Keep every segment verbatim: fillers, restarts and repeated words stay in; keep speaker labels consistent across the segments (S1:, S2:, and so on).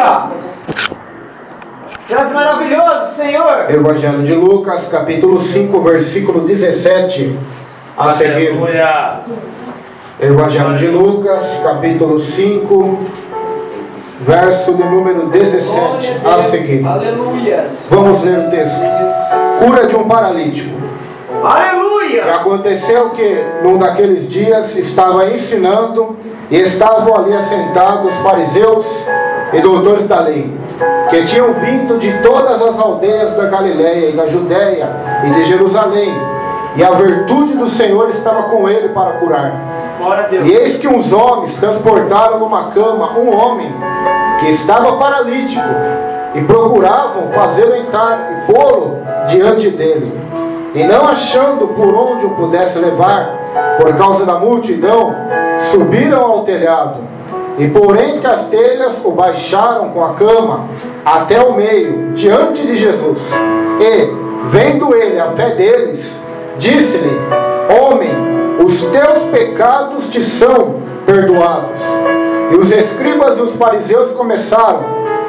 S1: Aleluia! Deus maravilhoso, Senhor!
S2: Evangelho de Lucas, capítulo cinco, versículo dezessete. A seguir.
S3: Aleluia!
S2: Evangelho de Lucas, capítulo cinco, verso de número dezessete. A seguir.
S1: Aleluia!
S2: Vamos ler o texto. Cura de um paralítico. E
S1: Aleluia!
S2: aconteceu que, num daqueles dias, estava ensinando, e estavam ali assentados fariseus e doutores da lei, que tinham vindo de todas as aldeias da Galiléia e da Judéia e de Jerusalém, e a virtude do Senhor estava com ele para curar.
S1: Glória a Deus.
S2: E eis que uns homens transportaram numa cama um homem que estava paralítico, e procuravam fazê-lo entrar e pô-lo diante dele. E não achando por onde o pudesse levar, por causa da multidão, subiram ao telhado, e por entre as telhas o baixaram com a cama até o meio, diante de Jesus. E, vendo ele a fé deles, disse-lhe: Homem, os teus pecados te são perdoados. E os escribas e os fariseus começaram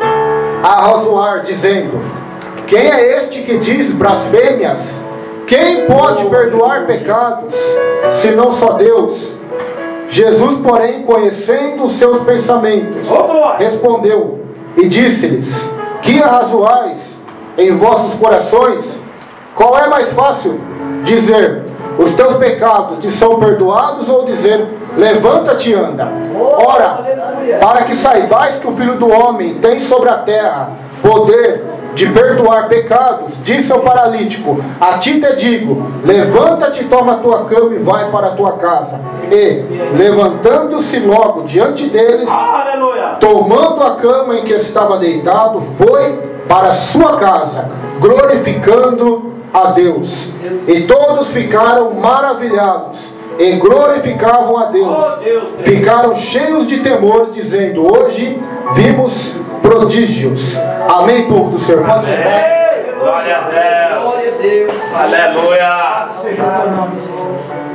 S2: a arrazoar, dizendo: Quem é este que diz blasfêmias? Quem pode perdoar pecados, senão só Deus? Jesus, porém, conhecendo os seus pensamentos, respondeu e disse-lhes: Que arrazoais em vossos corações? Qual é mais fácil, dizer: Os teus pecados te são perdoados, ou dizer: Levanta-te e anda? Ora, para que saibais que o Filho do Homem tem sobre a terra poder de perdoar pecados, disse ao paralítico: A ti te digo, levanta-te, toma a tua cama e vai para a tua casa. E, levantando-se logo diante deles,
S1: Aleluia!
S2: tomando a cama em que estava deitado, foi para a sua casa, glorificando a Deus. E todos ficaram maravilhados e glorificavam a Deus. Ficaram cheios de temor, dizendo: Hoje vimos prodígios. Amém, povo do Senhor. Pode ser.
S3: Glória a Deus!
S1: Glória a Deus!
S3: Aleluia!
S1: Seja o teu nome, Senhor.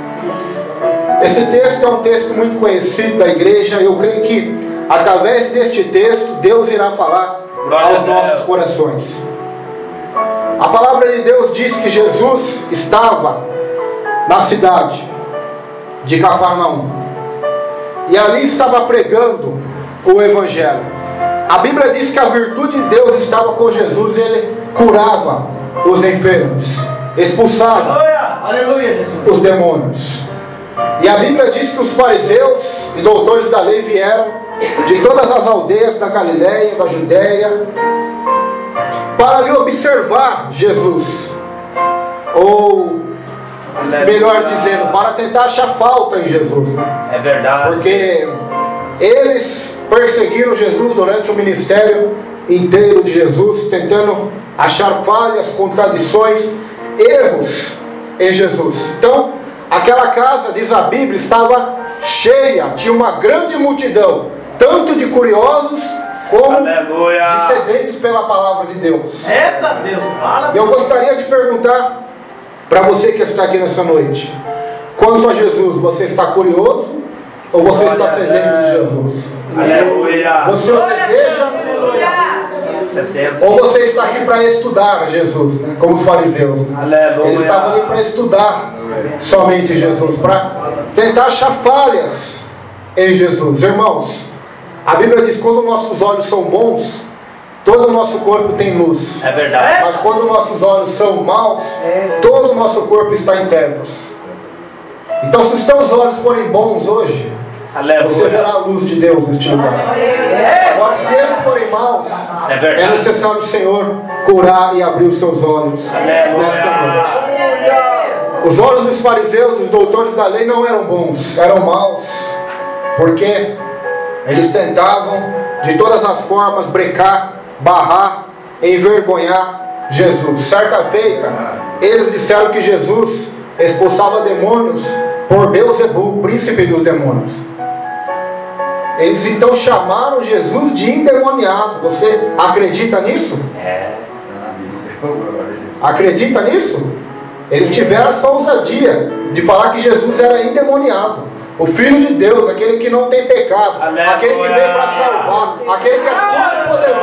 S2: Esse texto é um texto muito conhecido da igreja. Eu creio que através deste texto Deus irá falar aos nossos corações. A palavra de Deus diz que Jesus estava na cidade de Cafarnaum, e ali estava pregando o Evangelho. A Bíblia diz que a virtude de Deus estava com Jesus, e ele curava os enfermos, expulsava
S1: Aleluia, Jesus.
S2: os demônios. E a Bíblia diz que os fariseus e doutores da lei vieram de todas as aldeias da Galiléia, da Judéia, para ali observar Jesus, ou melhor dizendo, para tentar achar falta em Jesus.
S3: É verdade.
S2: Porque eles perseguiram Jesus durante o ministério inteiro de Jesus, tentando achar falhas, contradições, erros em Jesus. Então, aquela casa, diz a Bíblia, estava cheia, tinha uma grande multidão, tanto de curiosos como
S3: Aleluia.
S2: de sedentos pela palavra de Deus.
S1: Eita Deus!
S2: Eu gostaria de perguntar para você que está aqui nessa noite: quanto a Jesus, você está curioso ou você
S3: Glória
S2: está sedento
S3: a
S2: de
S3: Deus.
S2: Jesus?
S3: Aleluia!
S2: Você o deseja
S3: setenta.
S2: ou você está aqui para estudar Jesus, né? Como os fariseus, né?
S3: Aleluia!
S2: Eles estavam ali para estudar somente Jesus, para tentar achar falhas em Jesus. Irmãos, a Bíblia diz que quando nossos olhos são bons, todo o nosso corpo tem luz.
S3: É verdade.
S2: Mas quando nossos olhos são maus, todo o nosso corpo está em trevas. Então, se os teus olhos forem bons hoje,
S3: Aleluia.
S2: você verá a luz de Deus neste lugar. Agora, se eles forem maus,
S3: É
S2: é
S3: verdade.
S2: necessário o Senhor curar e abrir os seus olhos
S3: Aleluia.
S2: nesta noite. Os olhos dos fariseus, dos doutores da lei, não eram bons, eram maus, porque eles tentavam de todas as formas brecar, barrar, envergonhar Jesus. Certa feita, eles disseram que Jesus expulsava demônios por Beelzebul, príncipe dos demônios. Eles então chamaram Jesus de endemoniado. Você acredita nisso?
S3: É.
S2: Acredita nisso? Eles tiveram essa ousadia de falar que Jesus era endemoniado, o Filho de Deus, aquele que não tem pecado,
S3: Aleluia.
S2: aquele que veio para salvar, aquele que é todo poderoso.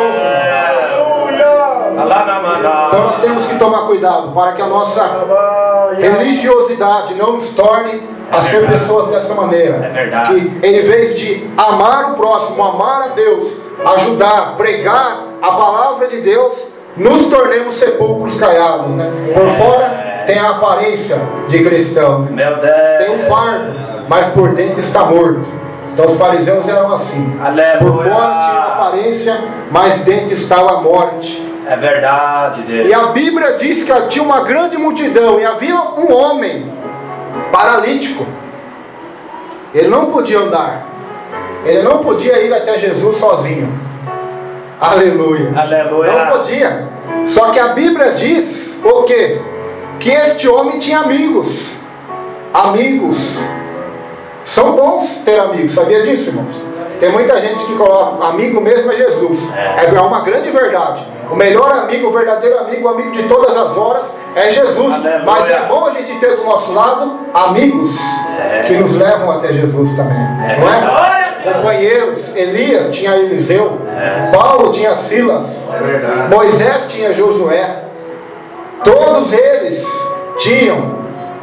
S2: Então nós temos que tomar cuidado para que a nossa religiosidade não nos torne a ser pessoas dessa maneira.
S3: É verdade.
S2: Que em vez de amar o próximo, amar a Deus, ajudar, pregar a palavra de Deus, nos tornemos sepulcros caiados, né? Por fora tem a aparência de cristão,
S3: Meu Deus.
S2: tem o fardo, mas por dentro está morto. Então os fariseus eram assim.
S3: Aleluia.
S2: Por fora tinha uma aparência, mas dentro estava a morte.
S3: É verdade, Deus.
S2: E a Bíblia diz que tinha uma grande multidão e havia um homem paralítico. Ele não podia andar. Ele não podia ir até Jesus sozinho. Aleluia.
S3: Aleluia.
S2: Não podia. Só que a Bíblia diz o quê? Que este homem tinha amigos. Amigos. São bons ter amigos. Sabia disso, irmãos? Tem muita gente que coloca amigo mesmo é Jesus. É uma grande verdade. O melhor amigo, o verdadeiro amigo, o amigo de todas as horas é Jesus.
S3: Aleluia.
S2: Mas é bom a gente ter do nosso lado amigos
S3: É.
S2: que nos levam até Jesus também.
S3: É.
S2: Não é? Companheiros, Elias tinha Eliseu,
S3: É.
S2: Paulo tinha Silas,
S3: É verdade.
S2: Moisés tinha Josué. Todos eles tinham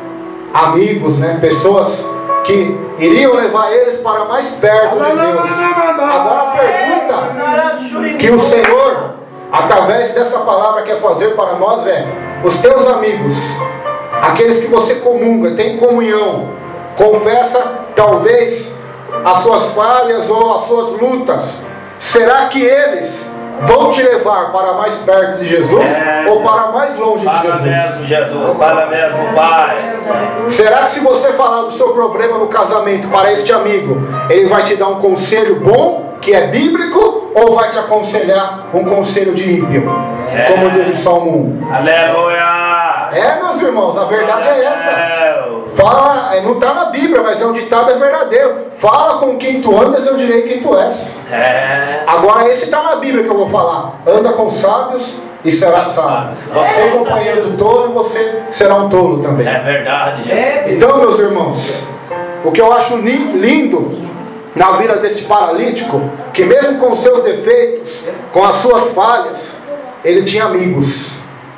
S2: amigos, né? Pessoas que iriam levar eles para mais perto de Deus. Agora a pergunta que o Senhor, através dessa palavra, quer fazer para nós é: os teus amigos, aqueles que você comunga, tem comunhão, confessa talvez as suas falhas ou as suas lutas, será que eles vão te levar para mais perto de Jesus
S3: É.
S2: ou para mais longe de
S3: Fala
S2: Jesus?
S3: mesmo, Jesus. Fala mesmo, Pai.
S2: Será que se você falar do seu problema no casamento para este amigo, ele vai te dar um conselho bom, que é bíblico, ou vai te aconselhar um conselho de ímpio?
S3: É.
S2: Como diz o Salmo um.
S3: Aleluia.
S2: É, meus irmãos, a verdade é essa.
S3: Deus.
S2: Fala, é, não está na Bíblia, mas é um ditado, é verdadeiro. Fala com quem tu andas, eu direi quem tu és.
S3: É.
S2: Agora esse está na Bíblia que eu vou falar. Anda com sábios e será sábio. Você é companheiro do tolo e você será um tolo também.
S3: É verdade, Jesus.
S2: Então, meus irmãos, o que eu acho li- lindo na vida desse paralítico, que mesmo com os seus defeitos, com as suas falhas, ele tinha amigos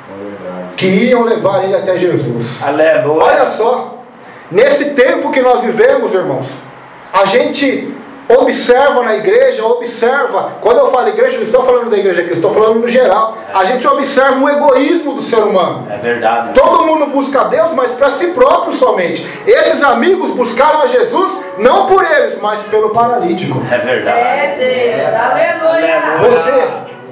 S2: que iam levar ele até Jesus.
S3: Aleluia.
S2: Olha só, nesse tempo que nós vivemos, irmãos, a gente observa na igreja, observa, quando eu falo igreja, não estou falando da igreja aqui, estou falando no geral, a gente observa um egoísmo do ser humano.
S3: É verdade.
S2: Todo mundo busca a Deus, mas para si próprio somente. Esses amigos buscaram a Jesus, não por eles, mas pelo paralítico.
S3: É verdade.
S4: É Deus, aleluia.
S2: Você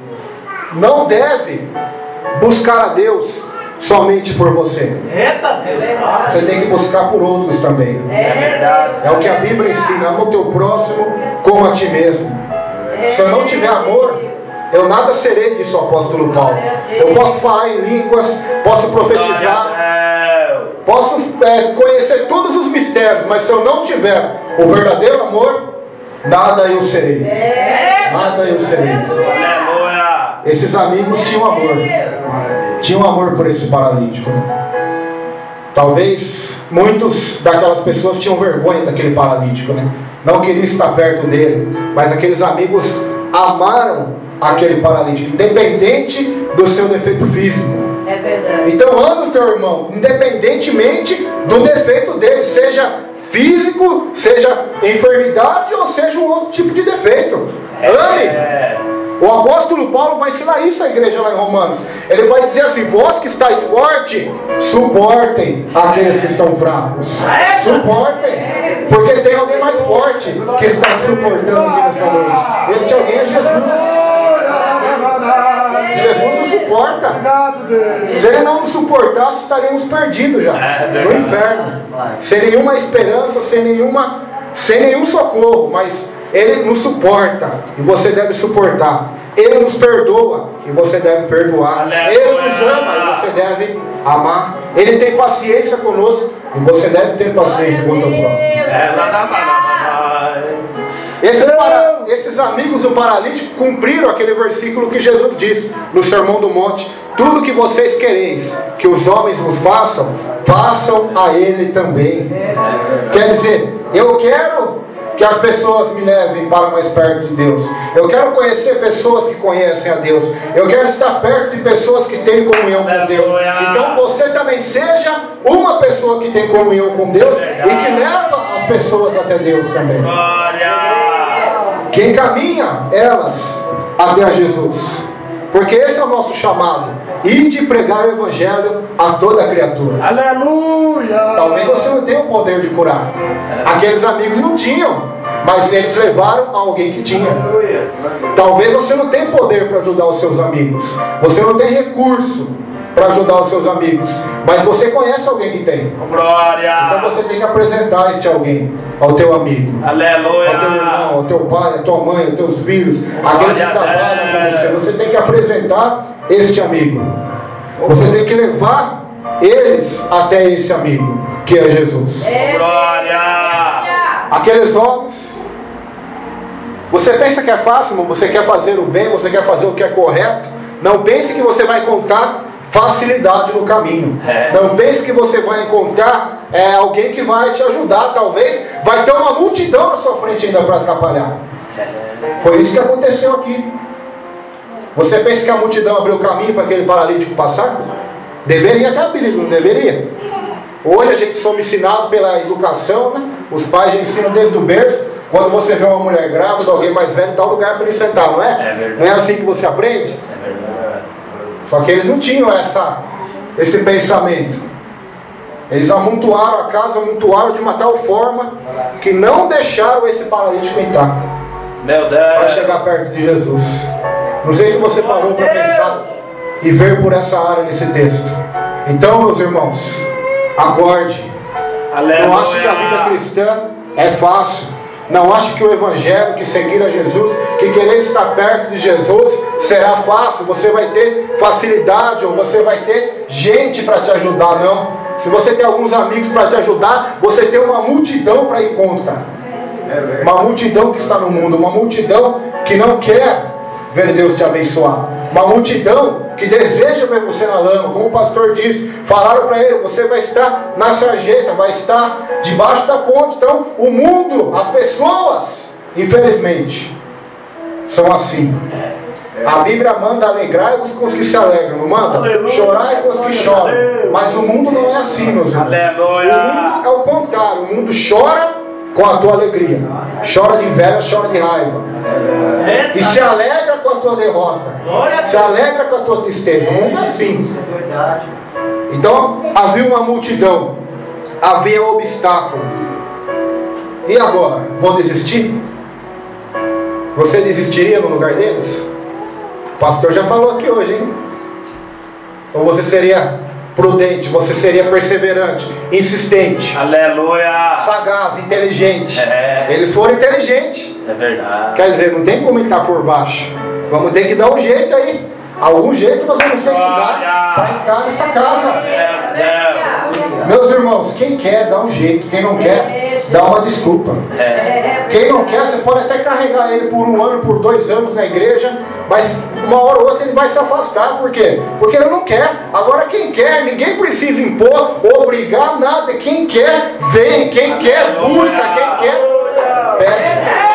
S2: não deve buscar a Deus somente por você.
S1: Eita Deus.
S2: Você tem que buscar por outros também.
S3: É verdade.
S2: É o que a Bíblia ensina: ama o teu próximo como a ti mesmo. Se eu não tiver amor, eu nada serei, disse o apóstolo Paulo. Eu posso falar em línguas, posso profetizar, posso é, conhecer todos os mistérios, mas se eu não tiver o verdadeiro amor, nada eu serei. Nada eu serei.
S3: Aleluia.
S2: Esses amigos tinham amor. Tinham amor por esse paralítico, né? Talvez muitos daquelas pessoas tinham vergonha daquele paralítico, né? Não queriam estar perto dele, mas aqueles amigos amaram aquele paralítico, independente do seu defeito físico.
S4: É verdade.
S2: Então ame o teu irmão, independentemente do defeito dele, seja físico, seja enfermidade ou seja um outro tipo de defeito. Ame!
S3: É.
S2: O apóstolo Paulo vai ensinar isso à igreja lá em Romanos. Ele vai dizer assim: vós que estáis forte, suportem aqueles que estão fracos. Suportem. Porque tem alguém mais forte que está suportando aqui nessa noite. Este alguém é Jesus. Jesus nos suporta. Se ele não nos suportasse, estaríamos perdidos já no inferno. Sem nenhuma esperança, sem nenhuma, sem nenhum socorro. Mas ele nos suporta e você deve suportar. Ele nos perdoa e você deve perdoar. Ele nos ama e você deve amar. Ele tem paciência conosco e você deve ter paciência com o teu próximo. Esses, para, esses amigos do paralítico cumpriram aquele versículo que Jesus disse no Sermão do Monte: tudo que vocês quereis que os homens vos façam, façam a ele também. Quer dizer, eu quero que as pessoas me levem para mais perto de Deus. Eu quero conhecer pessoas que conhecem a Deus. Eu quero estar perto de pessoas que têm comunhão com Deus. Então você também seja uma pessoa que tem comunhão com Deus e que leva as pessoas até Deus também. Que encaminha elas até a Jesus. Porque esse é o nosso chamado. Ide pregar o Evangelho a toda criatura.
S3: Aleluia!
S2: Talvez você não tenha o poder de curar. Aqueles amigos não tinham, mas eles levaram a alguém que tinha. Talvez você não tenha poder para ajudar os seus amigos. Você não tem recurso para ajudar os seus amigos, mas você conhece alguém que tem.
S3: Glória!
S2: Então você tem que apresentar este alguém ao teu amigo,
S3: Aleluia!
S2: ao teu irmão, ao teu pai, à tua mãe, aos teus filhos, aqueles que trabalham com você. Você tem que apresentar este amigo. Você tem que levar eles até esse amigo, que é Jesus.
S3: Glória!
S2: Aqueles homens, você pensa que é fácil, você quer fazer o bem, você quer fazer o que é correto. Não pense que você vai encontrar facilidade no caminho.
S3: É.
S2: Não pense que você vai encontrar é, alguém que vai te ajudar. Talvez vai ter uma multidão na sua frente ainda para atrapalhar. Foi isso que aconteceu aqui. Você pensa que a multidão abriu caminho para aquele paralítico passar? Deveria ter abrido, não deveria? Hoje a gente somos ensinados pela educação, né? Os pais já ensinam desde o berço. Quando você vê uma mulher grávida, alguém mais velho, dá um lugar para ele sentar, não é?
S3: É
S2: Não é assim que você aprende?
S3: É verdade.
S2: Só que eles não tinham essa, esse pensamento. Eles amontoaram a casa, amontoaram de uma tal forma que não deixaram esse paralítico entrar
S3: Meu Deus!
S2: para chegar perto de Jesus. Não sei se você parou para pensar e ver por essa área nesse texto. Então, meus irmãos, acorde.
S3: Aleluia!
S2: Não ache que a vida cristã é fácil. Não ache que o Evangelho, que seguir a Jesus, que querer estar perto de Jesus será fácil. Você vai ter facilidade ou você vai ter gente para te ajudar. Não. Se você tem alguns amigos para te ajudar, você tem uma multidão para ir contra. Uma multidão que está no mundo, uma multidão que não quer ver Deus te abençoar. Uma multidão que deseja ver você na lama. Como o pastor disse, falaram para ele, você vai estar na sarjeta, vai estar debaixo da ponte. Então o mundo, as pessoas, infelizmente, são assim. A Bíblia manda alegrar-vos com os que se alegram, não manda? Chorar com os que choram. Mas o mundo não é assim, meus irmãos.
S3: Aleluia!
S2: O mundo é o contrário. O mundo chora com a tua alegria. Chora de inveja, chora de raiva. E se alegra com a tua derrota. Se alegra com a tua tristeza. O mundo é assim. Então havia uma multidão, havia um obstáculo. E agora? Vou desistir? Você desistiria no lugar deles? O pastor já falou aqui hoje, hein? Ou você seria prudente, você seria perseverante, insistente,
S3: Aleluia!
S2: sagaz, inteligente.
S3: É.
S2: Eles foram inteligentes.
S3: É verdade.
S2: Quer dizer, não tem como entrar por baixo. Vamos ter que dar um jeito aí. Algum jeito nós vamos ter que dar para entrar nessa casa. Meus irmãos, quem quer dá um jeito, quem não quer dá uma desculpa.
S3: É.
S2: Quem não quer, você pode até carregar ele por um ano, por dois anos na igreja, mas uma hora ou outra ele vai se afastar. Por quê? Porque ele não quer. Agora quem quer, ninguém precisa impor, obrigar nada. Quem quer, vem. Quem quer, busca. Quem quer, pede.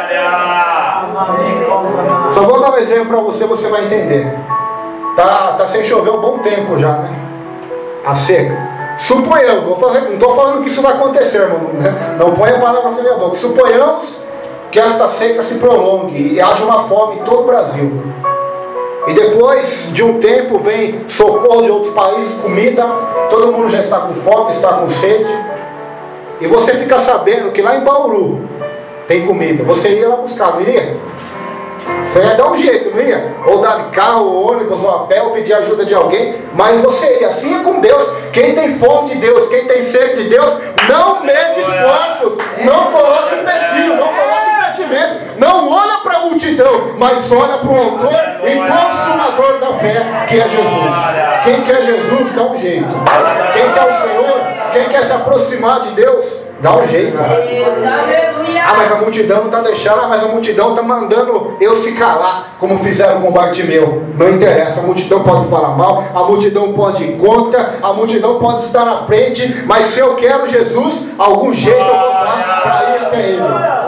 S2: Só vou dar um exemplo para você, você vai entender. Tá, tá sem chover um bom tempo já, né? A seca. Suponhamos, vou fazer, não estou falando que isso vai acontecer, irmão, né? Não põe a palavra na minha boca. Suponhamos que esta seca se prolongue e haja uma fome em todo o Brasil. E depois de um tempo vem socorro de outros países, comida, todo mundo já está com fome, está com sede. E você fica sabendo que lá em Bauru tem comida. Você iria lá buscar, não iria? Você ia dar um jeito, não ia? Ou dar de carro, ou ônibus, ou a pé, ou pedir ajuda de alguém. Mas você ia. Assim é com Deus. Quem tem fome de Deus, quem tem sede de Deus, não mede esforços. Não coloque empecilho, não coloque impedimento. Não olha para a multidão, mas olha para o autor e consumador da fé, que é Jesus. Quem quer Jesus, dá um jeito. Quem quer o Senhor, quem quer se aproximar de Deus, dá um jeito. Ah, mas a multidão não está deixando, ah, mas a multidão está mandando eu se calar, como fizeram com Bartimeu. Não interessa, a multidão pode falar mal, a multidão pode ir contra, a multidão pode estar na frente, mas se eu quero Jesus, algum jeito eu vou dar para ir até Ele.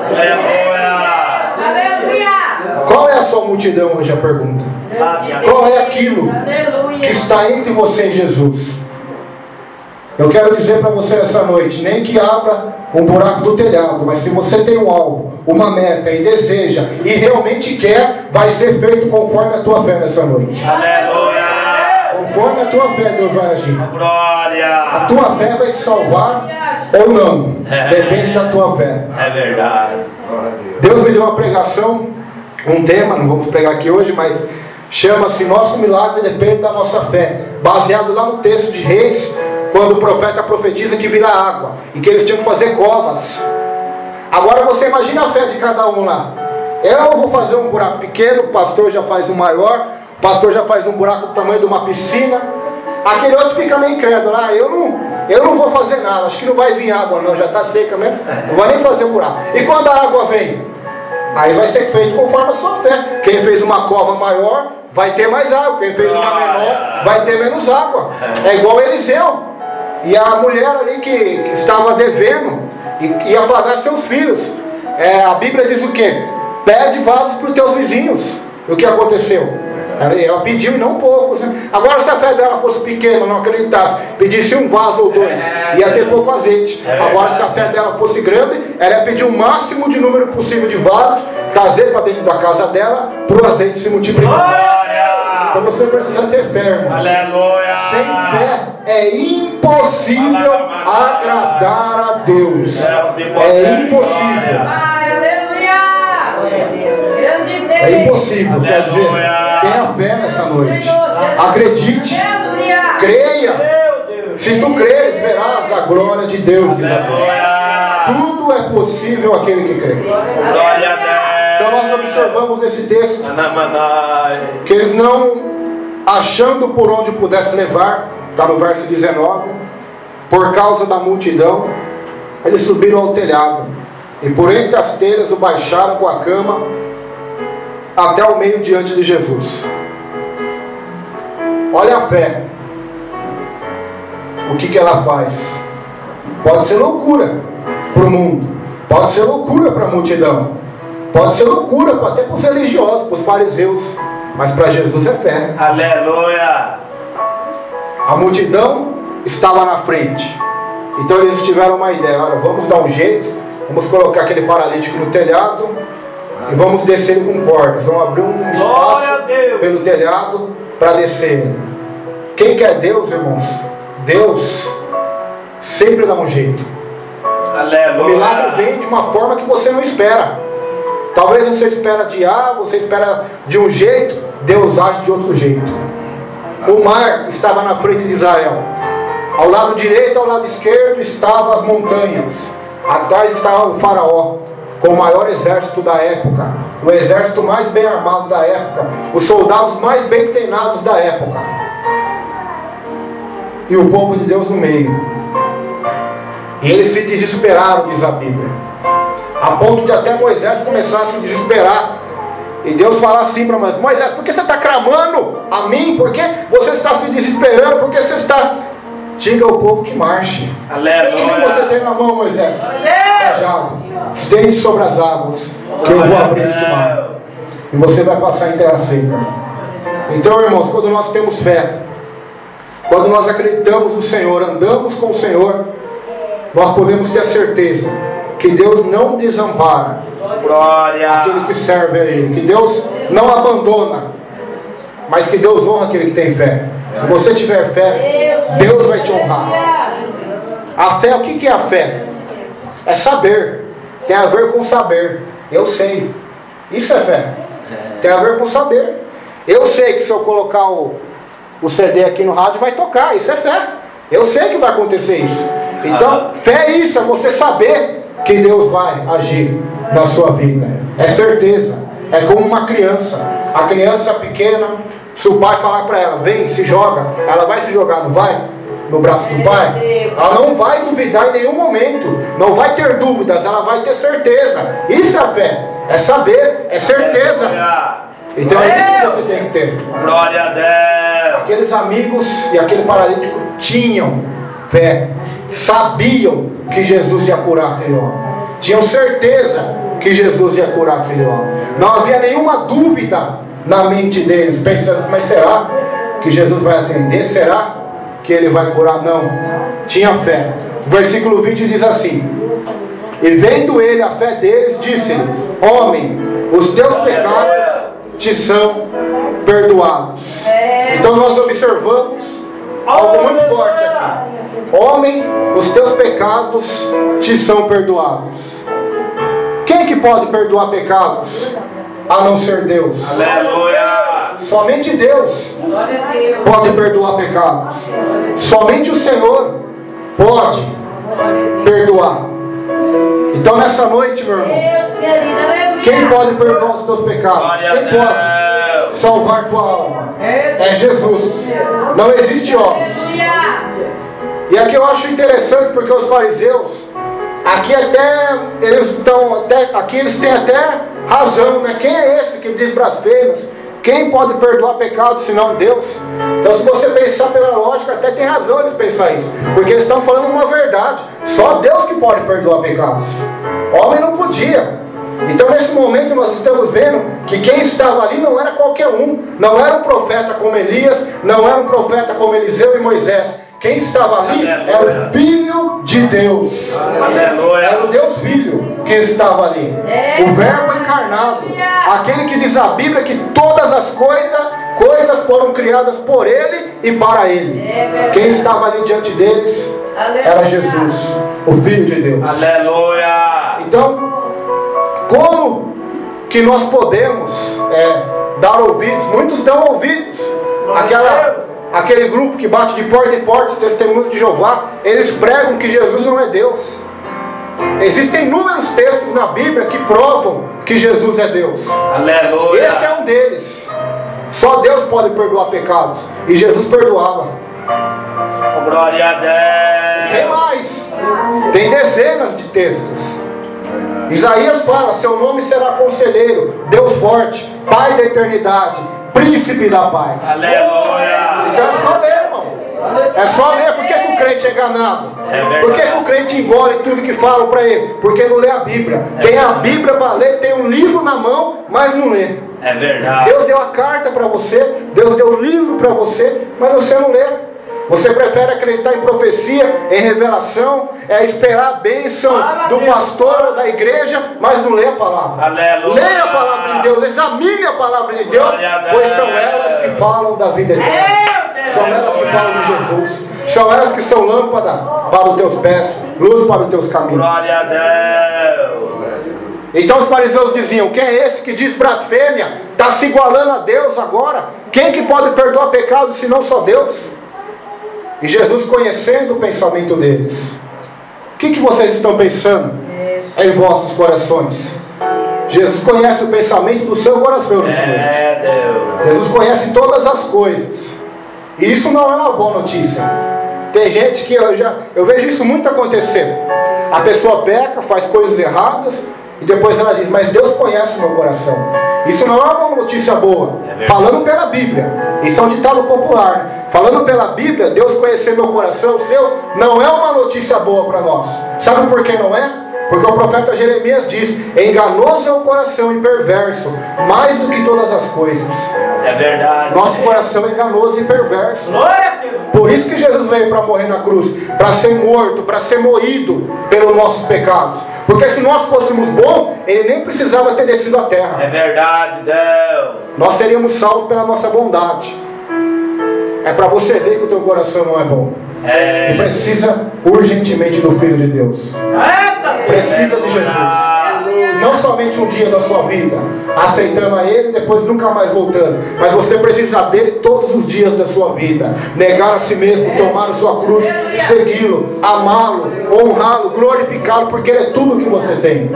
S4: Aleluia.
S2: Qual é a sua multidão hoje? A pergunta. Qual é aquilo que está entre você e Jesus? Eu quero dizer para você essa noite, nem que abra um buraco do telhado, mas se você tem um alvo, uma meta e deseja e realmente quer, vai ser feito conforme a tua fé nessa noite.
S3: Aleluia.
S2: Conforme a tua fé, Deus vai agir.
S3: Glória.
S2: A tua fé vai te salvar ou não. Depende da tua fé.
S3: É verdade.
S2: Deus me deu uma pregação, um tema, não vamos pregar aqui hoje, mas chama-se Nosso Milagre Depende da Nossa Fé. Baseado lá no texto de Reis, quando o profeta profetiza que virá água e que eles tinham que fazer covas. Agora você imagina a fé de cada um lá. Eu vou fazer um buraco pequeno, o pastor já faz um maior, o pastor já faz um buraco do tamanho de uma piscina. Aquele outro fica meio incrédulo. Ah, eu não, eu não vou fazer nada, acho que não vai vir água não, já está seca mesmo, não vai nem fazer um buraco. E quando a água vem? Aí vai ser feito conforme a sua fé. Quem fez uma cova maior vai ter mais água, quem fez uma menor vai ter menos água. É igual Eliseu e a mulher ali que, que estava devendo e ia pagar seus filhos. É, a Bíblia diz o quê? Pede vasos para os teus vizinhos. E o que aconteceu? Ela, ela pediu e não poucos. Né? Agora, se a fé dela fosse pequena, não acreditasse, pedisse um vaso ou dois, ia ter pouco azeite. Agora, se a fé dela fosse grande, ela ia pedir o máximo de número possível de vasos, trazer para dentro da casa dela, para o azeite se multiplicar. Então você precisa ter fé, irmãos.
S3: Aleluia.
S2: Sem fé é impossível agradar a Deus. É impossível. É impossível, quer dizer, tenha fé nessa noite. Acredite, creia. Se tu creres, verás a glória de Deus. Tudo é possível aquele que crê.
S3: Glória a Deus.
S2: Então nós observamos nesse texto que eles não, achando por onde pudesse levar, está no verso dezenove, por causa da multidão, eles subiram ao telhado, e por entre as telhas o baixaram com a cama, até o meio diante de Jesus. Olha a fé. O que que ela faz? Pode ser loucura para o mundo, pode ser loucura para a multidão, pode ser loucura até para os religiosos, para os fariseus, mas para Jesus é fé.
S3: Aleluia.
S2: A multidão estava na frente, então eles tiveram uma ideia: olha, vamos dar um jeito, vamos colocar aquele paralítico no telhado e vamos descer ele com cordas, vamos abrir um espaço pelo telhado para descer. Quem quer Deus, irmãos? Deus sempre dá um jeito.
S3: Aleluia.
S2: O milagre vem de uma forma que você não espera. Talvez você espera de A, você espera de um jeito, Deus age de outro jeito. O mar estava na frente de Israel. Ao lado direito, ao lado esquerdo estavam as montanhas. Atrás estava o faraó, com o maior exército da época, o exército mais bem armado da época, os soldados mais bem treinados da época, e o povo de Deus no meio. E eles se desesperaram, diz a Bíblia, a ponto de até Moisés começar a se desesperar, e Deus fala assim para Moisés: Moisés, por que você está clamando a mim? Por que você está se desesperando? Por que você está... Diga ao povo que marche.
S3: Aleluia.
S2: O que você tem na mão, Moisés? Cajado. Estende sobre as águas, que eu vou abrir este mar, e você vai passar em terra seca. Então, irmãos, quando nós temos fé, quando nós acreditamos no Senhor, andamos com o Senhor, nós podemos ter certeza que Deus não desampara
S3: Glória.
S2: aquele que serve a Ele, que Deus não abandona, mas que Deus honra aquele que tem fé. Se você tiver fé, Deus vai te honrar. A fé, o que é a fé? É saber. Tem a ver com saber. Eu sei. Isso é fé. Tem a ver com saber. Eu sei que se eu colocar o, o C D aqui no rádio vai tocar. Isso é fé. Eu sei que vai acontecer isso. Então, fé é isso. É você saber que Deus vai agir na sua vida. É certeza. É como uma criança. A criança pequena, se o pai falar para ela: vem, se joga, ela vai se jogar, não vai? No braço do pai. Ela não vai duvidar em nenhum momento, não vai ter dúvidas, ela vai ter certeza. Isso é fé. É saber, é certeza. Então é isso que você tem que ter.
S3: Glória a Deus.
S2: Aqueles amigos e aquele paralítico tinham fé, sabiam que Jesus ia curar aquele homem, tinham certeza que Jesus ia curar aquele homem. Não havia nenhuma dúvida na mente deles, pensando, mas será que Jesus vai atender? Será que ele vai curar? Não, tinha fé. O versículo vinte diz assim: e vendo ele a fé deles, disse-lhe: homem, os teus pecados te são perdoados. Então nós observamos algo muito forte aqui. Homem, os teus pecados te são perdoados. Quem que pode perdoar pecados a não ser Deus?
S3: Aleluia.
S2: Somente Deus pode perdoar pecados. Somente o Senhor pode perdoar. Então nessa noite, meu irmão, quem pode perdoar os teus pecados? Quem pode salvar tua alma? É Jesus. Não existe homem. E aqui eu acho interessante, porque os fariseus, aqui até eles estão, até, aqui eles têm até razão, né? Quem é esse que diz blasfêmias? Quem pode perdoar pecados senão Deus? Então, se você pensar pela lógica, até tem razão eles pensar isso, porque eles estão falando uma verdade. Só Deus que pode perdoar pecados. Homem não podia. Então, nesse momento, nós estamos vendo que quem estava ali não era qualquer um. Não era um profeta como Elias, não era um profeta como Eliseu e Moisés. Quem estava ali era o Filho de Deus.
S3: Aleluia.
S2: Era o Deus Filho que estava ali. O Verbo encarnado. Aquele que diz a Bíblia que todas as coisas, coisas foram criadas por Ele e para Ele. Quem estava ali diante deles era Jesus, o Filho de Deus.
S3: Aleluia.
S2: Então, como que nós podemos é, dar ouvidos? Muitos dão ouvidos. Aquela... Aquele grupo que bate de porta em porta, os testemunhos de Jeová, eles pregam que Jesus não é Deus. Existem inúmeros textos na Bíblia que provam que Jesus é Deus.
S3: Aleluia.
S2: Esse é um deles. Só Deus pode perdoar pecados. E Jesus perdoava.
S3: Glória a Deus.
S2: Tem mais. Tem dezenas de textos. Isaías fala: seu nome será Conselheiro, Deus Forte, Pai da Eternidade, Príncipe da Paz.
S3: Aleluia.
S2: Então é só ler, irmão. É só ler. Por que, que o crente é enganado?
S3: É
S2: Por que, que o crente engole tudo que falam para ele? Porque não lê a Bíblia.
S3: É
S2: Tem a Bíblia para ler, tem um livro na mão, mas não lê.
S3: É verdade.
S2: Deus deu a carta para você, Deus deu o livro para você, mas você não lê. Você prefere acreditar em profecia, em revelação, é esperar a bênção do pastor ou da igreja, mas não lê a palavra.
S3: Aleluia.
S2: Leia a palavra de Deus, examine a palavra de Deus, pois são elas que falam da vida eterna. São elas que falam de Jesus. São elas que são lâmpada para os teus pés, luz para os teus caminhos.
S3: Glória a Deus.
S2: Então os fariseus diziam: quem é esse que diz blasfêmia? Está se igualando a Deus agora? Quem que pode perdoar pecados senão só Deus? E Jesus, conhecendo o pensamento deles: o que, que vocês estão pensando em vossos corações? Jesus conhece o pensamento do seu coração nesse momento.
S3: É Deus.
S2: Jesus conhece todas as coisas. E isso não é uma boa notícia. Tem gente que eu já eu vejo isso muito acontecer. A pessoa peca, faz coisas erradas, e depois ela diz: mas Deus conhece o meu coração. Isso não é uma notícia boa. Falando pela Bíblia, isso é um ditado popular, né? Falando pela Bíblia, Deus conhecer meu coração, o seu, não é uma notícia boa para nós. Sabe por que não é? Porque o profeta Jeremias diz: enganoso é o coração e perverso, mais do que todas as coisas.
S3: É verdade.
S2: Nosso coração é enganoso e perverso.
S1: Glória a Deus.
S2: Por isso que Jesus veio para morrer na cruz, para ser morto, para ser moído pelos nossos pecados. Porque se nós fôssemos bons, Ele nem precisava ter descido à terra.
S3: É verdade, Deus.
S2: Nós seríamos salvos pela nossa bondade. É para você ver que o teu coração não é bom.
S3: É.
S2: E precisa urgentemente do Filho de Deus. Precisa de Jesus. Não somente um dia da sua vida, aceitando a Ele e depois nunca mais voltando. Mas você precisa dele todos os dias da sua vida. Negar a si mesmo, tomar a sua cruz, segui-lo, amá-lo, honrá-lo, glorificá-lo, porque Ele é tudo que você tem.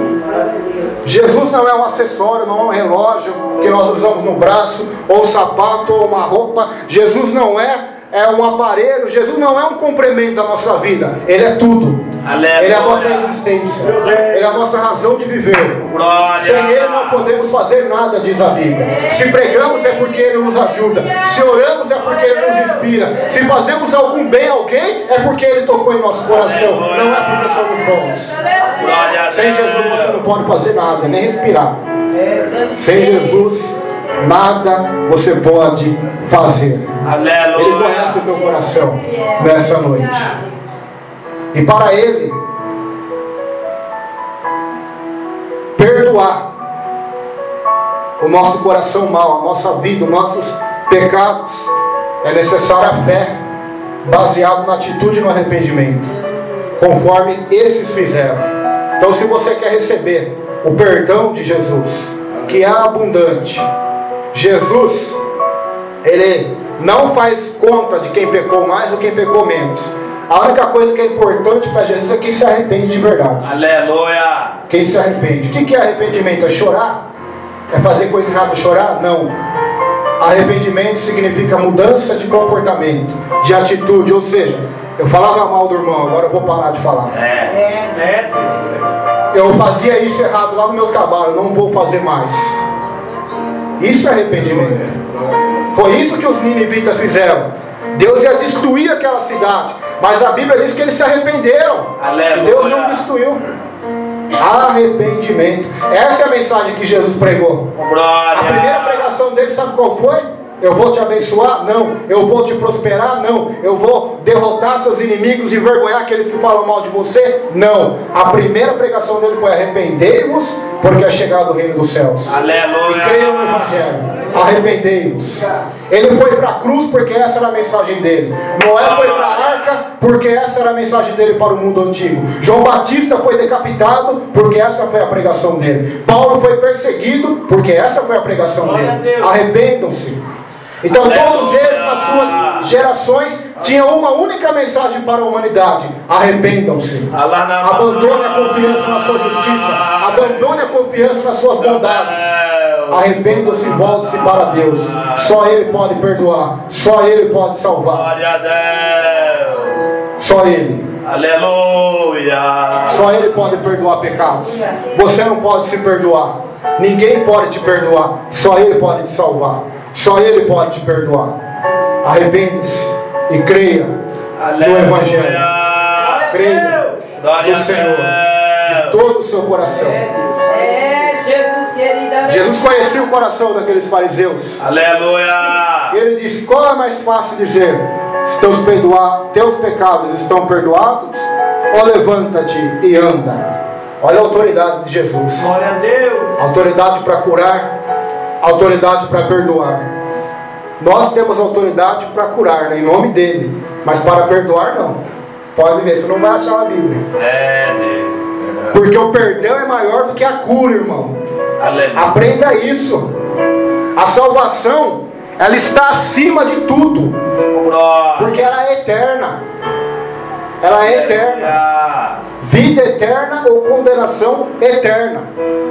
S2: Jesus não é um acessório, não é um relógio que nós usamos no braço, ou um sapato, ou uma roupa. Jesus não é, é um aparelho. Jesus não é um complemento da nossa vida. Ele é tudo.
S3: Aleluia.
S2: Ele é a nossa existência. Ele é a nossa razão de viver.
S3: Glória.
S2: Sem Ele não podemos fazer nada, diz a Bíblia. Se pregamos é porque Ele nos ajuda. Se oramos é porque Ele nos inspira. Se fazemos algum bem a alguém é porque Ele tocou em nosso coração. Não é porque somos bons.
S3: Glória a
S2: Sem Jesus
S3: Deus.
S2: você não pode fazer nada, nem respirar. Sem Jesus, nada você pode fazer.
S3: Aleluia.
S2: Ele conhece o teu coração nessa noite. E para Ele, perdoar o nosso coração mau, a nossa vida, os nossos pecados, é necessária a fé, baseado na atitude e no arrependimento, conforme esses fizeram. Então, se você quer receber o perdão de Jesus, que é abundante, Jesus, Ele não faz conta de quem pecou mais ou quem pecou menos. A única coisa que é importante para Jesus é quem se arrepende de verdade.
S3: Aleluia.
S2: Quem se arrepende. O que é arrependimento? É chorar? É fazer coisa errada, chorar? Não. Arrependimento significa mudança de comportamento, de atitude. Ou seja, eu falava mal do irmão, agora eu vou parar de falar.
S3: É.
S1: É.
S2: Eu fazia isso errado lá no meu trabalho, não vou fazer mais. Isso é arrependimento. Foi isso que os ninivitas fizeram. Deus ia destruir aquela cidade, mas a Bíblia diz que eles se arrependeram.
S3: Aleluia.
S2: E Deus não destruiu. Arrependimento. Essa é a mensagem que Jesus pregou.
S3: Glória.
S2: A primeira pregação dele, sabe qual foi? Eu vou te abençoar? Não. Eu vou te prosperar? Não. Eu vou derrotar seus inimigos e envergonhar aqueles que falam mal de você? Não. A primeira pregação dele foi: arrependei-vos, porque é chegado o reino dos céus.
S3: Aleluia.
S2: E creiam no Evangelho. Arrependei-vos. Ele foi para a cruz porque essa era a mensagem dele. Noé foi para a arca porque essa era a mensagem dele para o mundo antigo. João Batista foi decapitado porque essa foi a pregação dele. Paulo foi perseguido porque essa foi a pregação dele. Arrependam-se. Então todos eles, nas suas gerações, tinham uma única mensagem para a humanidade: arrependam-se. Abandone a confiança na sua justiça. Abandone a confiança nas suas bondades. Arrependam-se e volte-se para Deus. Só Ele pode perdoar. Só Ele pode salvar.
S3: Glória a Deus.
S2: Só Ele.
S3: Aleluia.
S2: Só Ele pode perdoar pecados. Você não pode se perdoar. Ninguém pode te perdoar. Só Ele pode te salvar. Só Ele pode te perdoar. Arrependa-se e creia no Evangelho. Creia no Senhor de todo o seu coração.
S4: É, Jesus querido.
S2: Jesus conhecia o coração daqueles fariseus.
S3: Aleluia.
S2: E Ele disse: qual é mais fácil dizer? Se teus, perdoar, teus pecados estão perdoados, ou levanta-te e anda? Olha a autoridade de Jesus.
S1: Glória a Deus.
S2: Autoridade para curar, autoridade para perdoar. Nós temos autoridade para curar, né, em nome dele, mas para perdoar não. Pode ver, você não vai achar na Bíblia.
S3: É, Deus.
S2: Porque o perdão é maior do que a cura, irmão.
S3: Aleluia.
S2: Aprenda isso. A salvação, ela está acima de tudo,
S3: Glória.
S2: porque ela é eterna. Ela é eterna. Vida eterna ou condenação eterna.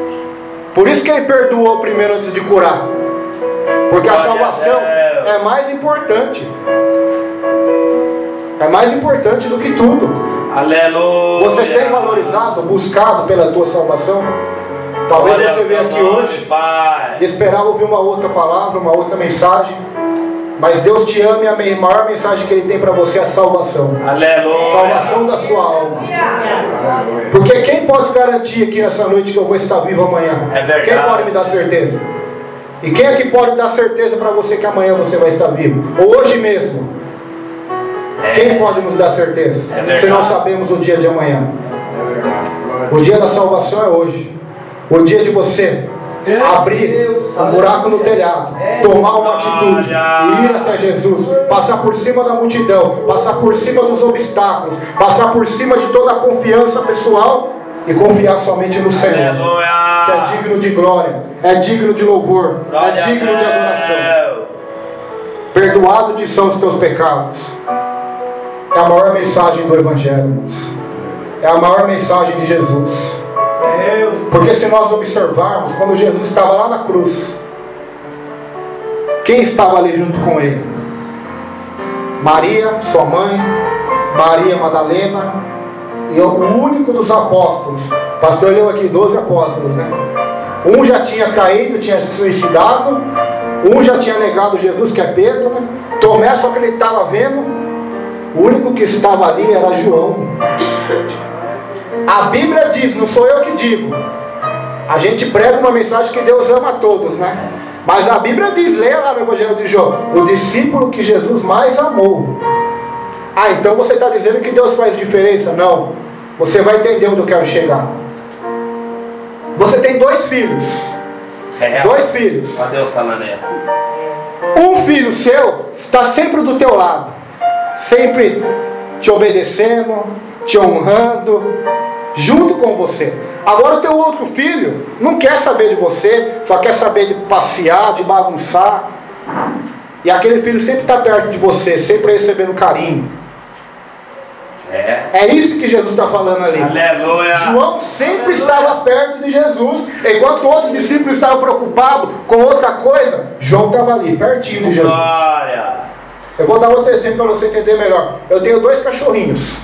S2: Por isso que Ele perdoou primeiro antes de curar. Porque a salvação é mais importante. É mais importante do que tudo.
S3: Aleluia.
S2: Você tem valorizado, buscado pela tua salvação? Talvez
S3: Glória
S2: você veja
S3: ao
S2: aqui
S3: teu nome,
S2: hoje
S3: Pai.
S2: e esperava ouvir uma outra palavra, uma outra mensagem. Mas Deus te ama e a maior mensagem que Ele tem para você é a salvação.
S3: Aleluia.
S2: Salvação da sua alma. Porque quem pode garantir aqui nessa noite que eu vou estar vivo amanhã?
S3: É verdade.
S2: Quem pode me dar certeza? E quem é que pode dar certeza para você que amanhã você vai estar vivo? Ou hoje mesmo?
S3: É.
S2: Quem pode nos dar certeza?
S3: É verdade.
S2: Se não sabemos o dia de amanhã. O dia da salvação é hoje. O dia de você abrir um buraco no telhado, tomar uma atitude e ir até Jesus, passar por cima da multidão, passar por cima dos obstáculos, passar por cima de toda a confiança pessoal e confiar somente no Senhor, que é digno de glória, é digno de louvor, é digno de adoração. Perdoado de são os teus pecados. É a maior mensagem do Evangelho, irmãos. É a maior mensagem de Jesus. Porque se nós observarmos, quando Jesus estava lá na cruz, quem estava ali junto com Ele? Maria, sua mãe, Maria Madalena, e o único dos apóstolos. O pastor leu aqui doze apóstolos, né? Um já tinha caído, tinha se suicidado. Um já tinha negado Jesus, que é Pedro, né? Tomé só acreditava vendo. O único que estava ali era João. A Bíblia diz, não sou eu que digo. A gente prega uma mensagem que Deus ama a todos, né? Mas a Bíblia diz, leia lá no Evangelho de João, o discípulo que Jesus mais amou. Ah, então você está dizendo que Deus faz diferença? Não. Você vai entender onde eu quero chegar. Você tem dois filhos.
S3: É.
S2: Dois filhos.
S3: Olha Deus falando aí.
S2: Um filho seu está sempre do teu lado, sempre te obedecendo, te honrando, junto com você. Agora o teu outro filho não quer saber de você, só quer saber de passear, de bagunçar. E aquele filho sempre está perto de você, sempre recebendo carinho.
S3: É.
S2: É isso que Jesus está falando ali.
S3: Aleluia.
S2: João sempre estava perto de Jesus, enquanto outros discípulos estavam preocupados com outra coisa. João estava ali, pertinho de Jesus.
S3: Glória.
S2: Eu vou dar outro exemplo para você entender melhor. Eu tenho dois cachorrinhos.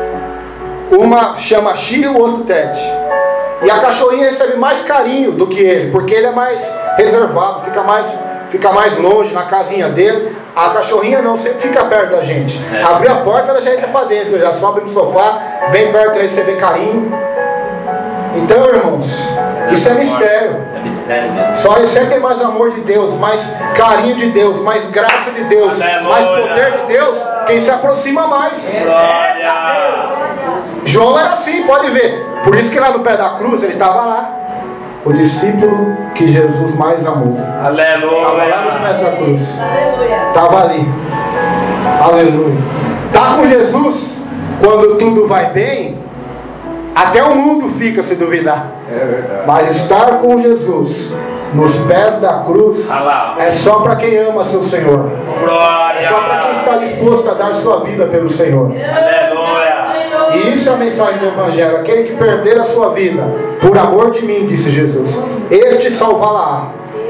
S2: Uma chama Chi e o outro Ted. E a cachorrinha recebe mais carinho do que ele, porque ele é mais reservado, fica mais, fica mais longe na casinha dele. A cachorrinha não, sempre fica perto da gente.
S3: É.
S2: Abrir a porta, ela já entra para dentro, já sobe no sofá, bem perto de receber carinho. Então, irmãos, isso é mistério.
S3: É mistério mesmo.
S2: Só recebe mais amor de Deus, mais carinho de Deus, mais graça de Deus,
S3: Aleluia.
S2: mais poder de Deus, quem se aproxima mais.
S3: Glória.
S2: João era assim, pode ver. Por isso que lá no pé da cruz ele estava lá. O discípulo que Jesus mais amou. Estava lá nos pés
S3: Aleluia.
S2: da cruz.
S4: Aleluia.
S2: Estava ali. Aleluia. Tá com Jesus quando tudo vai bem, até o mundo fica se duvidar.
S5: É verdade.
S2: Mas estar com Jesus nos pés da cruz
S3: Olha lá.
S2: é só para quem ama seu Senhor.
S3: Glória.
S2: É só para quem está disposto a dar sua vida pelo Senhor.
S3: Aleluia.
S2: E isso é a mensagem do Evangelho. Aquele que perder a sua vida por amor de mim, disse Jesus, este salvá-la.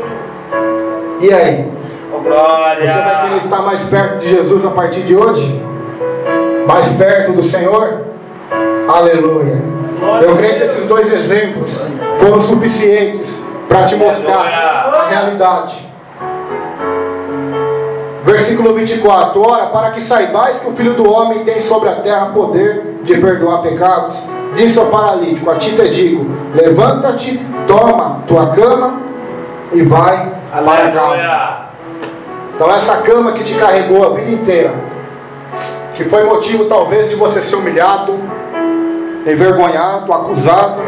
S2: E aí?
S3: Oh, glória.
S2: Você vai querer estar mais perto de Jesus a partir de hoje? Mais perto do Senhor? Aleluia. Eu creio que esses dois exemplos foram suficientes para te mostrar a realidade. Versículo vinte e quatro. Ora, para que saibais que o Filho do Homem tem sobre a terra poder de perdoar pecados, disse ao paralítico: a ti te digo, levanta-te, toma tua cama e vai para casa.
S3: Aleluia.
S2: Então essa cama que te carregou a vida inteira, que foi motivo talvez de você ser humilhado, envergonhado, acusado,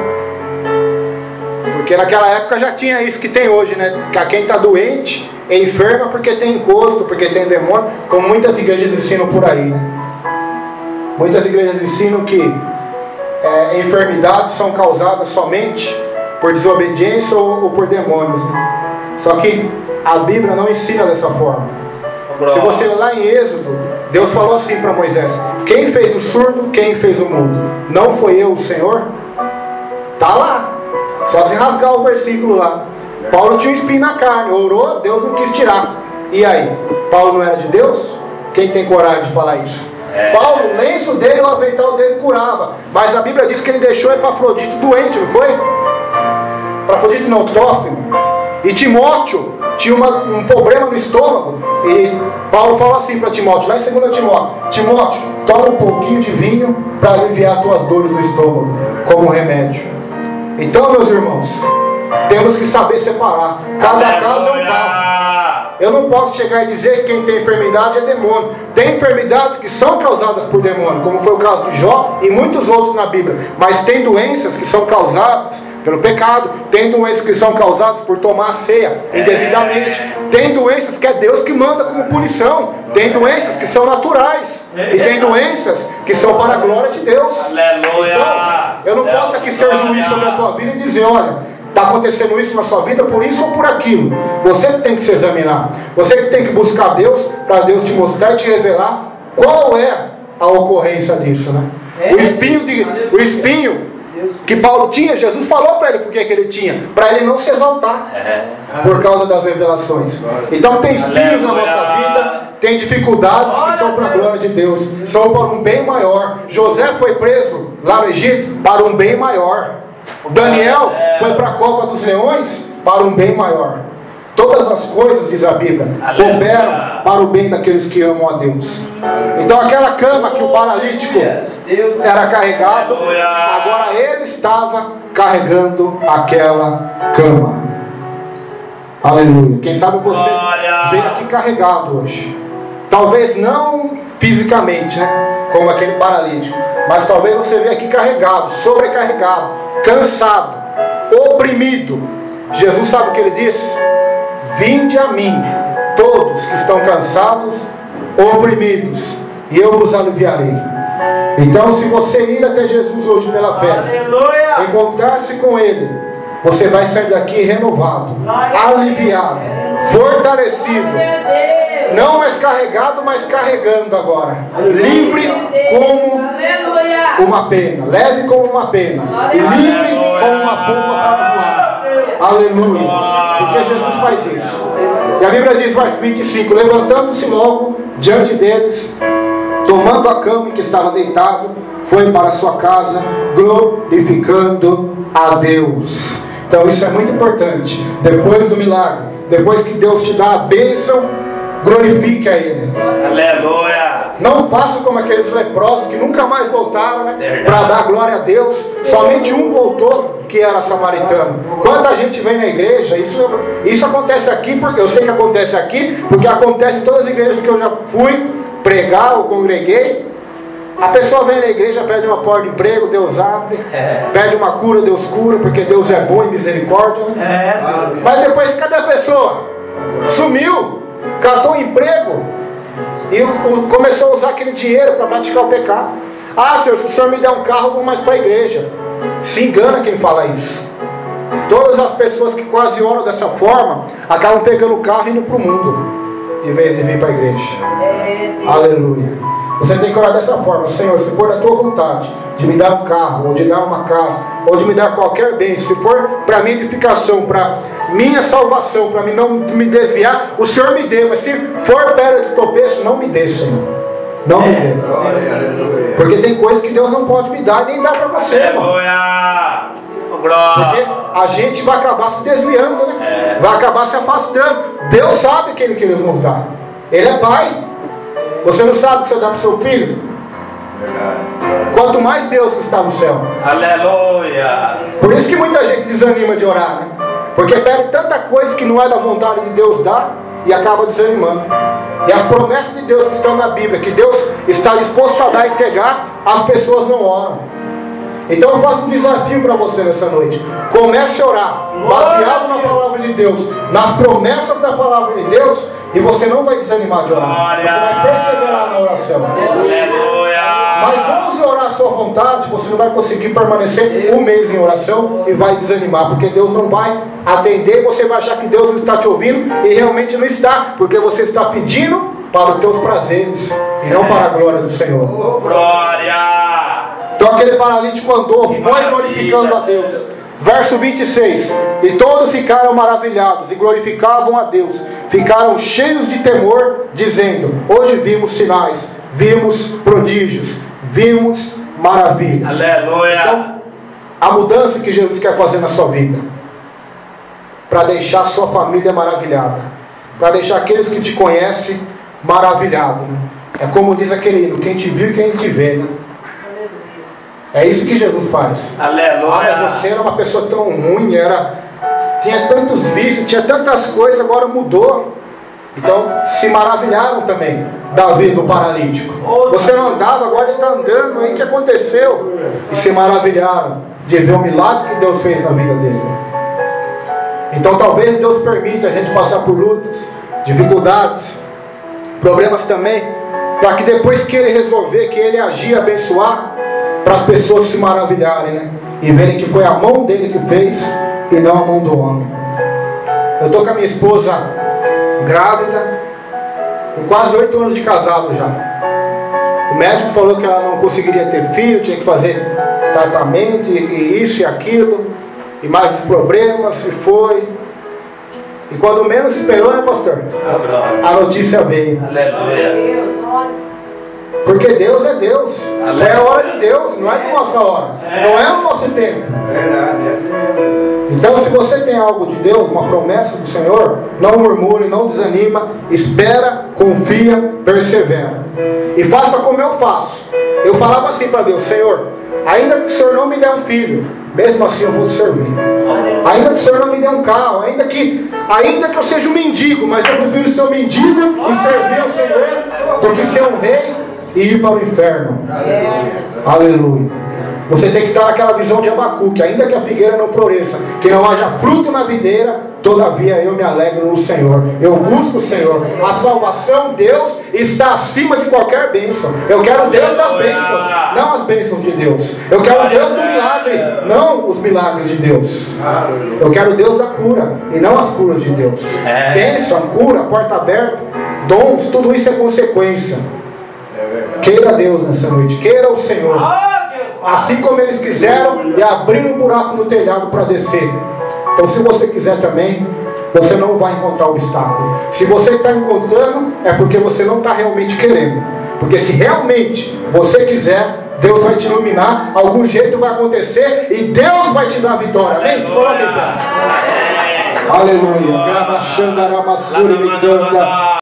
S2: porque naquela época já tinha isso que tem hoje, né? Que quem está doente é enferma porque tem encosto, porque tem demônio, como muitas igrejas ensinam por aí, né? Muitas igrejas ensinam que é, enfermidades são causadas somente por desobediência ou, ou por demônios, né? Só que a Bíblia não ensina dessa forma. Se você ler lá em Êxodo, Deus falou assim para Moisés: quem fez o surdo, quem fez o mudo? Não foi eu, o Senhor? Tá lá. Só se rasgar o versículo lá. Paulo tinha um espinho na carne, orou, Deus não quis tirar. E aí? Paulo não era de Deus? Quem tem coragem de falar isso?
S3: É.
S2: Paulo, o lenço dele, o avental dele curava. Mas a Bíblia diz que ele deixou Epafrodito doente, não foi? Epafrodito não, Trófimo. E Timóteo tinha uma, um problema no estômago. E Paulo falou assim para Timóteo, lá em dois Timóteo: Timóteo, toma um pouquinho de vinho para aliviar as tuas dores no estômago, como remédio. Então, meus irmãos, temos que saber separar. Cada caso é um caso. Eu não posso chegar e dizer que quem tem enfermidade é demônio. Tem enfermidades que são causadas por demônio, como foi o caso de Jó e muitos outros na Bíblia. Mas tem doenças que são causadas pelo pecado. Tem doenças que são causadas por tomar a ceia indevidamente. Tem doenças que é Deus que manda como punição. Tem doenças que são naturais. E tem doenças que são para a glória de Deus.
S3: Aleluia.
S2: Então, eu não posso aqui ser juiz sobre a tua vida e dizer: olha, está acontecendo isso na sua vida por isso ou por aquilo. Você que tem que se examinar. Você que tem que buscar Deus, para Deus te mostrar e te revelar qual é a ocorrência disso, né? O espinho, de, o espinho que Paulo tinha, Jesus falou para ele porque que ele tinha, para ele não se exaltar
S3: É.
S2: por causa das revelações. Então tem espinhos na
S3: Aleluia.
S2: nossa vida, tem dificuldades que são para a glória de Deus, são para um bem maior. José foi preso lá no Egito para um bem maior. Daniel foi para a cova dos leões para um bem maior. Todas as coisas, diz a Bíblia, cooperam para o bem daqueles que amam a Deus. Então aquela cama que o paralítico era carregado, agora ele estava carregando aquela cama. Aleluia. Quem sabe você veio aqui carregado hoje. Talvez não fisicamente, né? Como aquele paralítico. Mas talvez você veio aqui carregado, sobrecarregado, cansado, oprimido. Jesus sabe o que ele disse? Vinde a mim, todos que estão cansados, oprimidos, e eu vos aliviarei. Então, se você ir até Jesus hoje pela fé, encontrar-se com Ele, você vai sair daqui renovado, aliviado, fortalecido, não mais carregado, mas carregando agora, livre como uma pena, leve como uma pena, e livre como uma pomba para voar. Aleluia, porque Jesus faz isso. E a Bíblia diz, verso vinte e cinco, levantando-se logo diante deles, tomando a cama em que estava deitado, foi para a sua casa, glorificando a Deus. Então isso é muito importante. Depois do milagre, depois que Deus te dá a bênção, glorifique a Ele.
S3: Aleluia.
S2: Não faça como aqueles leprosos que nunca mais voltaram, né, para dar glória a Deus. Somente um voltou, que era samaritano. Quanta gente vem na igreja, isso, isso acontece aqui, porque eu sei que acontece aqui, porque acontece em todas as igrejas que eu já fui pregar ou congreguei. A pessoa vem na igreja, pede uma porta de emprego, Deus abre. Pede uma cura, Deus cura, porque Deus é bom e misericórdia, né? Mas depois, cadê a pessoa? Sumiu, catou um emprego e começou a usar aquele dinheiro para praticar o pecado. Ah, Senhor, se o Senhor me der um carro, eu vou mais para a igreja. Se engana quem fala isso. Todas as pessoas que quase oram dessa forma acabam pegando o carro e indo para o mundo, em vez de vir para a igreja. Aleluia. Você tem que orar dessa forma: Senhor, se for da tua vontade de me dar um carro, ou de dar uma casa, ou de me dar qualquer bem, se for para minha edificação, para minha salvação, para mim não me desviar, o Senhor me dê. Mas se for pedra de tropeço, não me dê, Senhor. Não me dê. Porque tem coisas que Deus não pode me dar e nem dá para você, irmão. Porque a gente vai acabar se desviando, né? Vai acabar se afastando. Deus sabe aquilo que Ele nos dá. Ele é Pai. Você não sabe o que você dá para o seu filho? Quanto mais Deus que está no céu.
S3: Aleluia.
S2: Por isso que muita gente desanima de orar, né? Porque pede tanta coisa que não é da vontade de Deus dar e acaba desanimando. E as promessas de Deus que estão na Bíblia, que Deus está disposto a dar e entregar, as pessoas não oram. Então eu faço um desafio para você nessa noite. Comece a orar, baseado na palavra de Deus, nas promessas da palavra de Deus, e você não vai desanimar de orar. Você vai perseverar na oração.
S3: Aleluia.
S2: Mas onze orar à sua vontade, você não vai conseguir permanecer um mês em oração e vai desanimar, porque Deus não vai atender. Você vai achar que Deus não está te ouvindo, e realmente não está, porque você está pedindo para os teus prazeres e não para a glória do Senhor.
S3: Glória.
S2: Então aquele paralítico andou, foi glorificando a Deus. Verso vinte e seis. E todos ficaram maravilhados e glorificavam a Deus. Ficaram cheios de temor, dizendo: hoje vimos sinais, vimos prodígios, vimos maravilhas.
S3: Aleluia.
S2: Então, a mudança que Jesus quer fazer na sua vida, para deixar a sua família maravilhada, para deixar aqueles que te conhecem maravilhados, né? É como diz aquele hino: quem te viu e quem te vê, né? É isso que Jesus faz.
S3: Aleluia.
S2: Ah, mas você era uma pessoa tão ruim, era, tinha tantos vícios, tinha tantas coisas, agora mudou. Então se maravilharam também da vida do paralítico. Você não andava, agora está andando. Aí o que aconteceu? E se maravilharam de ver o milagre que Deus fez na vida dele. Então talvez Deus permite a gente passar por lutas, dificuldades, problemas também, para que depois que Ele resolver, que Ele agir, abençoar, para as pessoas se maravilharem, né? E verem que foi a mão dele que fez e não a mão do homem. Eu estou com a minha esposa grávida, com quase oito anos de casado já. O médico falou que ela não conseguiria ter filho, tinha que fazer tratamento e, e isso e aquilo, e mais os problemas, e foi. E quando menos esperou, né, pastor? A notícia veio.
S3: Aleluia.
S2: Porque Deus é Deus. É a hora de Deus, não é de nossa hora. Não é o nosso tempo. Então, se você tem algo de Deus, uma promessa do Senhor, não murmure, não desanima, espera, confia, persevera. E faça como eu faço. Eu falava assim para Deus: Senhor, ainda que o Senhor não me dê um filho, mesmo assim eu vou te servir. Ainda que o Senhor não me dê um carro, ainda que, ainda que eu seja um mendigo, mas eu prefiro ser um mendigo e servir ao Senhor do que ser um rei e ir para o inferno. Aleluia. Você tem que estar naquela visão de Abacuque: ainda que a figueira não floresça, que não haja fruto na videira, todavia eu me alegro no Senhor. Eu busco o Senhor. A salvação, Deus, está acima de qualquer bênção. Eu quero o Deus das bênçãos, não as bênçãos de Deus. Eu quero o Deus do milagre, não os milagres de Deus. Eu quero o Deus da cura e não as curas de Deus. Bênção, cura, porta aberta, dons, tudo isso é consequência. Queira Deus nessa noite, queira o Senhor, assim como eles quiseram, e abriram um buraco no telhado para descer. Então, se você quiser também, você não vai encontrar obstáculo. Se você está encontrando, é porque você não está realmente querendo. Porque se realmente você quiser, Deus vai te iluminar, algum jeito vai acontecer e Deus vai te dar a vitória. Amém? Se coloque em pé. Aleluia.